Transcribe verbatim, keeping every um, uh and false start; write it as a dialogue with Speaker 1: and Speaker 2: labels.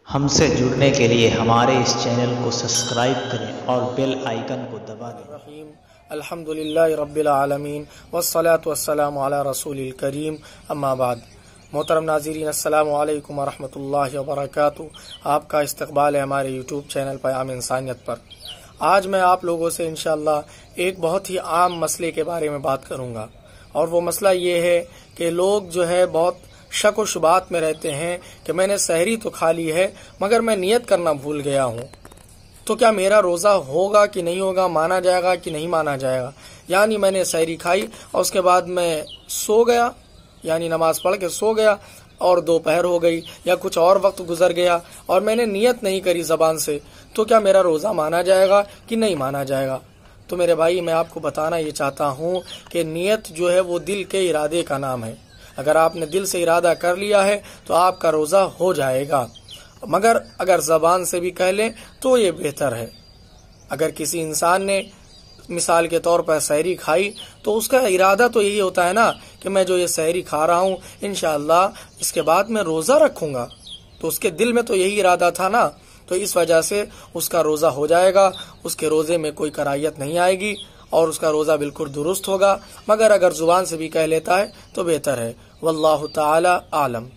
Speaker 1: ہم سے جڑنے کے لیے ہمارے اس چینل کو سبسکرائب کریں اور بیل آئیکن کو دبا دیں۔
Speaker 2: الرحیم الحمدللہ رب العالمین والصلاة والسلام علی رسول الکریم، اما بعد۔ محترم ناظرین، السلام علیکم ورحمۃ اللہ وبرکاتہ۔ آپ کا استقبال ہے ہمارے یوٹیوب چینل پیام انسانیت پر۔ آج میں آپ لوگوں سے انشاءاللہ ایک بہت ہی عام مسئلے کے بارے میں بات کروں گا، اور وہ مسئلہ یہ ہے کہ لوگ جو ہے بہت شک و شبہات میں رہتے ہیں کہ میں نے سحری تو کھا لی ہے مگر میں نیت کرنا بھول گیا ہوں، تو کیا میرا روزہ ہوگا کہ نہیں ہوگا، مانا جائے گا کہ نہیں مانا جائے گا؟ یعنی میں نے سحری کھائی اور اس کے بعد میں سو گیا، یعنی نماز پڑھ کے سو گیا اور دوپہر ہو گئی یا کچھ اور وقت گزر گیا اور میں نے نیت نہیں کری زبان سے، تو کیا میرا روزہ مانا جائے گا کہ نہیں مانا جائے گا؟ تو میرے بھائی، میں آپ کو بتانا یہ چاہتا ہوں کہ نیت جو ہے وہ دل کے ارادے کا نام ہے۔ اگر آپ نے دل سے ارادہ کر لیا ہے تو آپ کا روزہ ہو جائے گا، مگر اگر زبان سے بھی کہہ لیں تو یہ بہتر ہے۔ اگر کسی انسان نے مثال کے طور پر سحری کھائی تو اس کا ارادہ تو یہی ہوتا ہے نا کہ میں جو یہ سحری کھا رہا ہوں انشاءاللہ اس کے بعد میں روزہ رکھوں گا، تو اس کے دل میں تو یہی ارادہ تھا نا، تو اس وجہ سے اس کا روزہ ہو جائے گا، اس کے روزے میں کوئی کراہیت نہیں آئے گی اور اس کا روزہ بالکل درست ہوگا۔ مگر اگر زبان سے بھی کہہ لیتا ہے تو بہتر ہے۔ واللہ تعالی عالم۔